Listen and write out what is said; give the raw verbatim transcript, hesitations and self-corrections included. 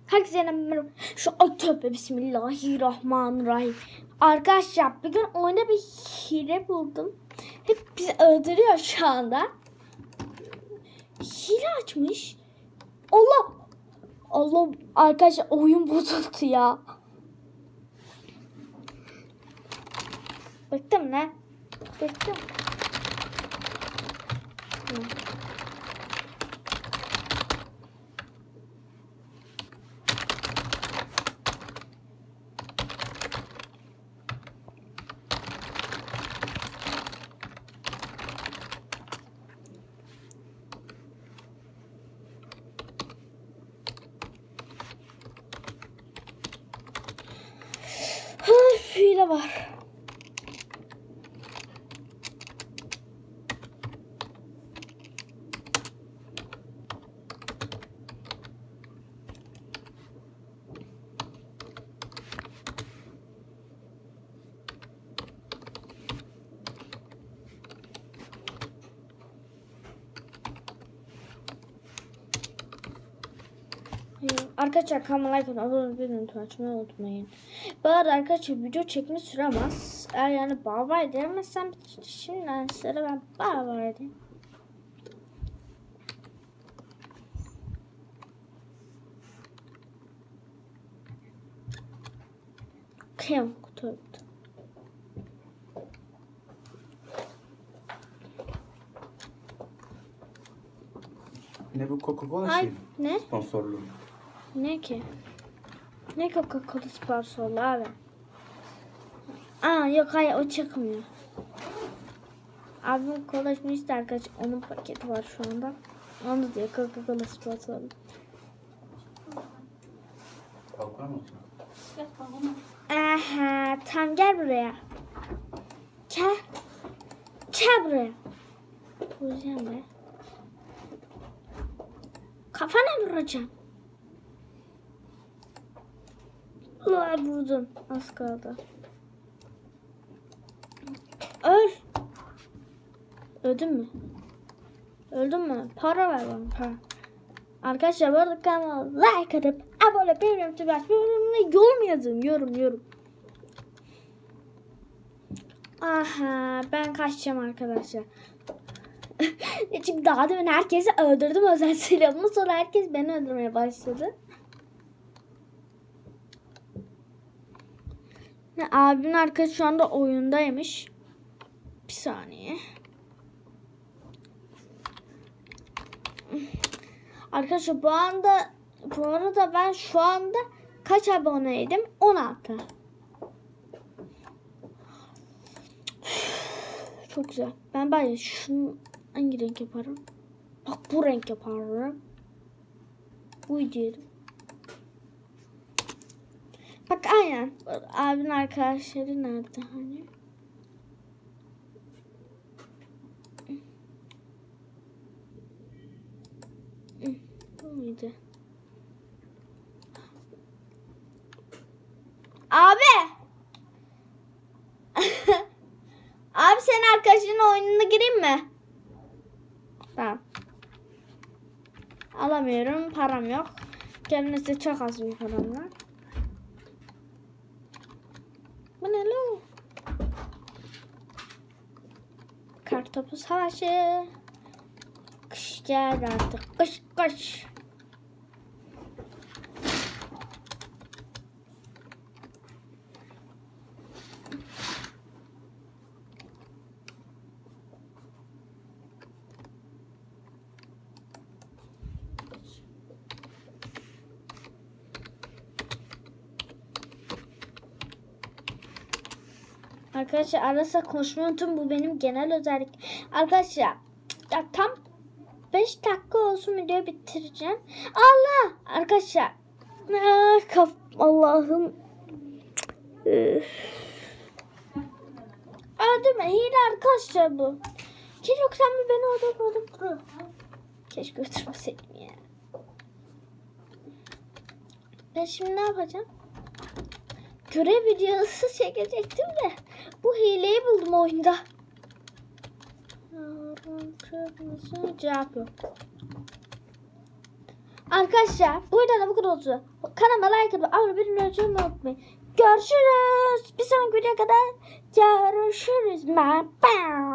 Herkese merhaba. Şu ay tövbe bismillahirrahmanirrahim. Arkadaşlar bugün oyunda bir hile buldum. Hep bizi öldürüyor şu anda. Hile açmış. Allah. Allah arkadaşlar oyun bozuldu ya. Bıktım lan. Bıktım. Hile var. Arkadaşlar kanalıma like atmayı, abone olmayı unutmayın. Bu arada arkadaşlar video çekme süremez. Eğer yani baba edemezsem şimdiden sıra ben baba edeyim. Kıyam kutu. Ne bu Coca-Cola şey? Ne? Sponsorluğu. Ne ki? Ne Coca-Cola sponsorlu abi? Aa yok hayır o çıkmıyor. Abim konuşmuştu arkadaşlar. Onun paketi var şu anda. Onu diyor Coca-Cola sponsorlu. Kalkar mı? Aha tam gel buraya. Gel. Gel buraya. Vuracağım be. Kafana vuracağım. Ulan vurdum. Az kaldı. Öl. Öldün mü? Öldün mü? Para ver bana para. Arkadaşlar bu arada kanalıma like atıp abone olmayı unutmayın. Yorum yazın. Yorum yorum. Aha ben kaçacağım arkadaşlar. Çünkü daha demin herkesi öldürdüm özel silahımla. Sonra herkes beni öldürmeye başladı. Abimin arkadaşı şu anda oyundaymış. Bir saniye. Arkadaşlar bu anda bu arada ben şu anda kaç aboneydim? on altı. Çok güzel. Ben bari şunu hangi renk yaparım? Bak bu renk yaparım. Bu diyelim. Bak aynen. Abinin arkadaşları nerede hani? Bu muydu? Abi! Abi senin arkadaşının oyununa gireyim mi? Tamam. Alamıyorum. Param yok. Kendisi çok az bir param var. Bu ne lo? Kartopu savaşı. Kış geldi artık. Kış kış. Arkadaşlar arasa konuşmayı unutun. Bu benim genel özellik. Arkadaşlar ya tam beş dakika olsun videoyu bitireceğim. Allah! Arkadaşlar ah, kaf Allah'ım öldürme. Hile arkadaşlar bu. Ki yoksa mı beni orada buldum. Keşke götürmeseydim ya. Ben şimdi ne yapacağım? Görev videosu çekecektim de bu hileyi buldum oyunda. Cevap yok. Arkadaşlar bu videoda bu kadar olsun. Kanalıma like atıp abone olmayı unutmayın. Görüşürüz. Bir sonraki videoya kadar görüşürüz. Bye bye.